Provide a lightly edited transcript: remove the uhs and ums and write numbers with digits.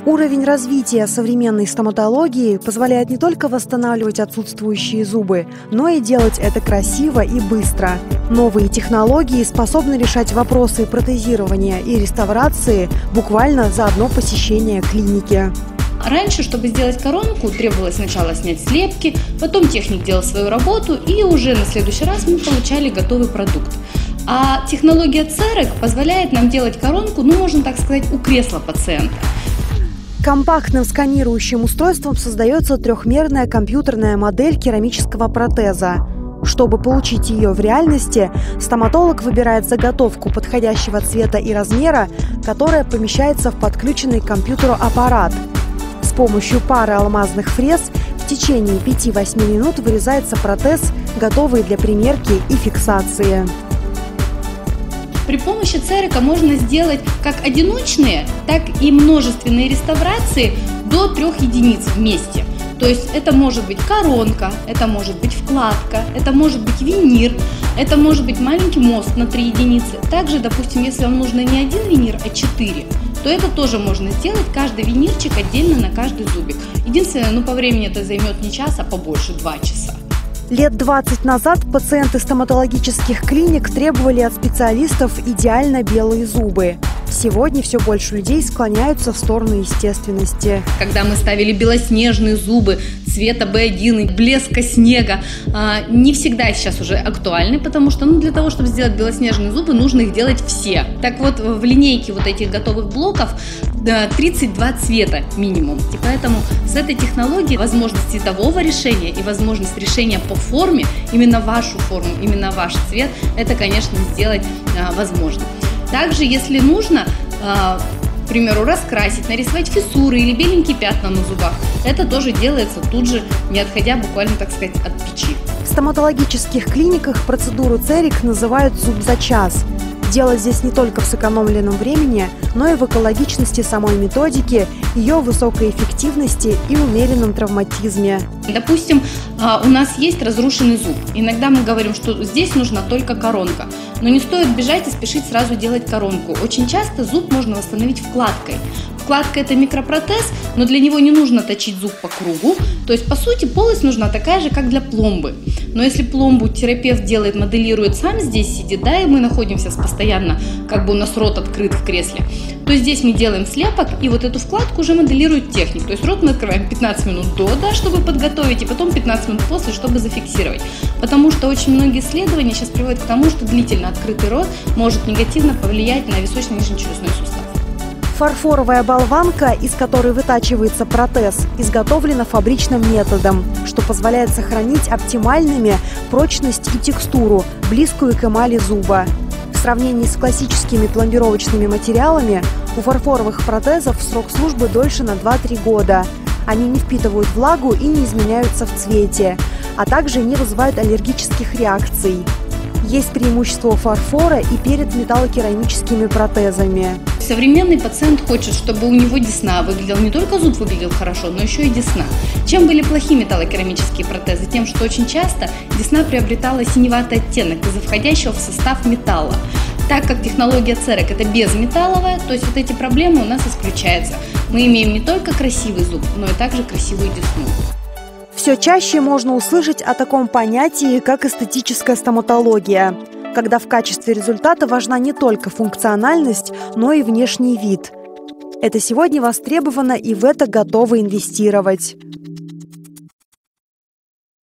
Уровень развития современной стоматологии позволяет не только восстанавливать отсутствующие зубы, но и делать это красиво и быстро. Новые технологии способны решать вопросы протезирования и реставрации буквально за одно посещение клиники. Раньше, чтобы сделать коронку, требовалось сначала снять слепки, потом техник делал свою работу, и уже на следующий раз мы получали готовый продукт. А технология CEREC позволяет нам делать коронку, можно так сказать, у кресла пациента. Компактным сканирующим устройством создается трехмерная компьютерная модель керамического протеза. Чтобы получить ее в реальности, стоматолог выбирает заготовку подходящего цвета и размера, которая помещается в подключенный к компьютеру аппарат. С помощью пары алмазных фрез в течение 5-8 минут вырезается протез, готовый для примерки и фиксации. При помощи CEREC можно сделать как одиночные, так и множественные реставрации до 3 единиц вместе. То есть это может быть коронка, это может быть вкладка, это может быть винир, это может быть маленький мост на 3 единицы. Также, допустим, если вам нужно не один винир, а 4, то это тоже можно сделать, каждый винирчик отдельно на каждый зубик. Единственное, по времени это займет не час, а побольше, 2 часа. Лет 20 назад пациенты стоматологических клиник требовали от специалистов идеально белые зубы. Сегодня все больше людей склоняются в сторону естественности. Когда мы ставили белоснежные зубы цвета B1 и блеска снега, не всегда сейчас уже актуальны, потому что для того, чтобы сделать белоснежные зубы, нужно их делать все. Так вот, в линейке вот этих готовых блоков 32 цвета минимум. И поэтому с этой технологией возможность цветового решения и возможность решения по форме, именно вашу форму, именно ваш цвет, это, конечно, сделать возможно. Также, если нужно, к примеру, раскрасить, нарисовать фиссуры или беленькие пятна на зубах, это тоже делается тут же, не отходя буквально, так сказать, от печи. В стоматологических клиниках процедуру CEREC называют «зуб за час». Дело здесь не только в сэкономленном времени, но и в экологичности самой методики, ее высокой эффективности и умеренном травматизме. Допустим, у нас есть разрушенный зуб. Иногда мы говорим, что здесь нужна только коронка. Но не стоит бежать и спешить сразу делать коронку. Очень часто зуб можно восстановить вкладкой. Вкладка – это микропротез, но для него не нужно точить зуб по кругу. То есть, по сути, полость нужна такая же, как для пломбы. Но если пломбу терапевт делает, моделирует сам, здесь сидит, и мы находимся постоянно, у нас рот открыт в кресле, то здесь мы делаем слепок, и вот эту вкладку уже моделирует техник. То есть рот мы открываем 15 минут до, чтобы подготовить, и потом 15 минут после, чтобы зафиксировать. Потому что очень многие исследования сейчас приводят к тому, что длительно открытый рот может негативно повлиять на височно-нижнечелюстной сустав. Фарфоровая болванка, из которой вытачивается протез, изготовлена фабричным методом, что позволяет сохранить оптимальными прочность и текстуру, близкую к эмали зуба. В сравнении с классическими пломбировочными материалами у фарфоровых протезов срок службы дольше на 2-3 года. Они не впитывают влагу и не изменяются в цвете, а также не вызывают аллергических реакций. Есть преимущество фарфора и перед металлокерамическими протезами. Современный пациент хочет, чтобы у него десна выглядел, не только зуб выглядел хорошо, но еще и десна. Чем были плохи металлокерамические протезы? Тем, что очень часто десна приобретала синеватый оттенок из-за входящего в состав металла. Так как технология CEREC это безметалловая, то есть вот эти проблемы у нас исключаются. Мы имеем не только красивый зуб, но и также красивую десну. Все чаще можно услышать о таком понятии, как эстетическая стоматология, когда в качестве результата важна не только функциональность, но и внешний вид. Это сегодня востребовано, и в это готовы инвестировать.